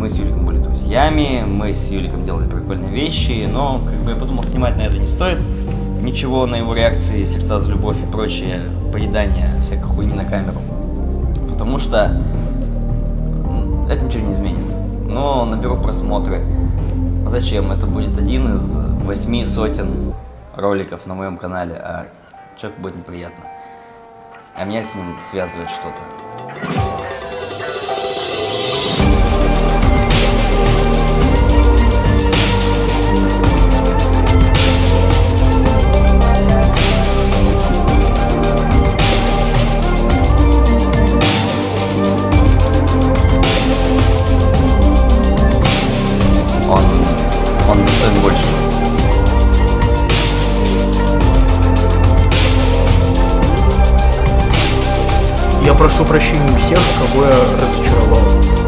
мы с Юликом были друзьями, мы с Юликом делали прикольные вещи, но как бы я подумал, снимать на это не стоит. Ничего на его реакции, сердца за любовь и прочее поедание всякой хуйни на камеру. Потому что это ничего не изменит. Но наберу просмотры. Зачем? Это будет один из 8 сотен роликов на моем канале, а человеку будет неприятно. А меня с ним связывает что-то. Он достоин больше. Я прошу прощения у всех, кого я разочаровал.